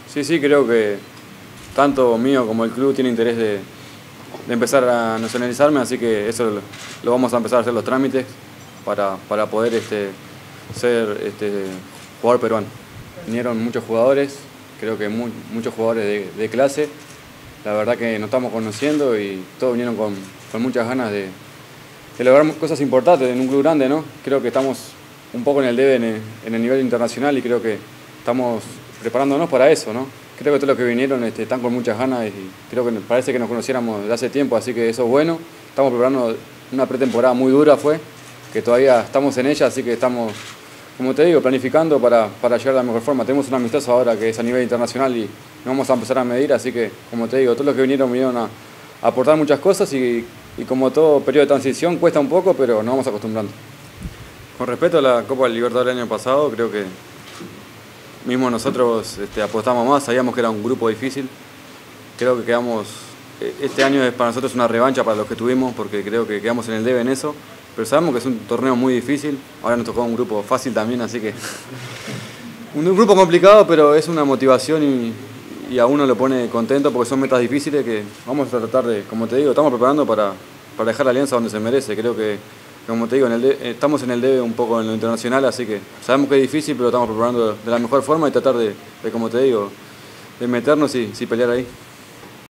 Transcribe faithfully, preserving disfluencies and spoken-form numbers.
Sí, sí, creo que tanto mío como el club tiene interés de, de empezar a nacionalizarme, así que eso lo, lo vamos a empezar a hacer los trámites para, para poder este, ser este, jugador peruano. Vinieron muchos jugadores, creo que muy, muchos jugadores de, de clase. La verdad que nos estamos conociendo y todos vinieron con, con muchas ganas de, de lograr cosas importantes en un club grande, ¿no? Creo que estamos un poco en el debe en el, en el nivel internacional y creo que estamos preparándonos para eso, ¿no? Creo que todos los que vinieron este, están con muchas ganas y creo que parece que nos conociéramos desde hace tiempo, así que eso es bueno. Estamos preparando una pretemporada muy dura, fue, que todavía estamos en ella, así que estamos, como te digo, planificando para, para llegar a la mejor forma. Tenemos un amistoso ahora que es a nivel internacional y nos vamos a empezar a medir, así que, como te digo, todos los que vinieron vinieron a, a aportar muchas cosas y, y como todo periodo de transición cuesta un poco, pero nos vamos acostumbrando. Con respecto a la Copa Libertadores del año pasado, creo que mismo nosotros este, apostamos más, sabíamos que era un grupo difícil. Creo que quedamos, este año es para nosotros una revancha para los que tuvimos, porque creo que quedamos en el debe en eso. Pero sabemos que es un torneo muy difícil, ahora nos tocó un grupo fácil también, así que un grupo complicado, pero es una motivación y, y a uno lo pone contento porque son metas difíciles que vamos a tratar de, como te digo, estamos preparando para, para dejar la Alianza donde se merece. Creo que, como te digo, en el de, estamos en el debe un poco en lo internacional, así que sabemos que es difícil, pero estamos preparando de la mejor forma y tratar de, de como te digo, de meternos y, y pelear ahí.